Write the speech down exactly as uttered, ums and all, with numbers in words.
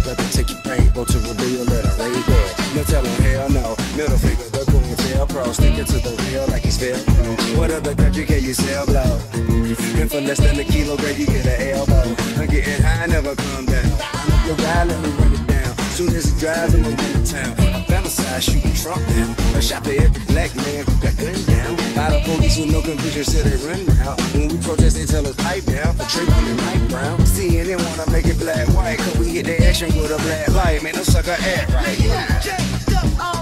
got to take your rainbow to reveal that I raise bed. No telling hell no, middle finger, the cool tail pro, stick it to the wheel like he's fell. What other country can you sell blow? And for less than a kilogram, you get an elbow. I'm getting high, never come down. I'm up your ride, let me run it down. Soon as it drives, I'm gonna in town. I fantasize shooting Trump down. I shot to every black man who got gunned down. By the police with no conviction, said they run out. When we protest, they tell us pipe down. A trade on the night brown. Seeing they wanna make it black white, cause we hit the action with a black light. Man, no sucker act right. Yeah.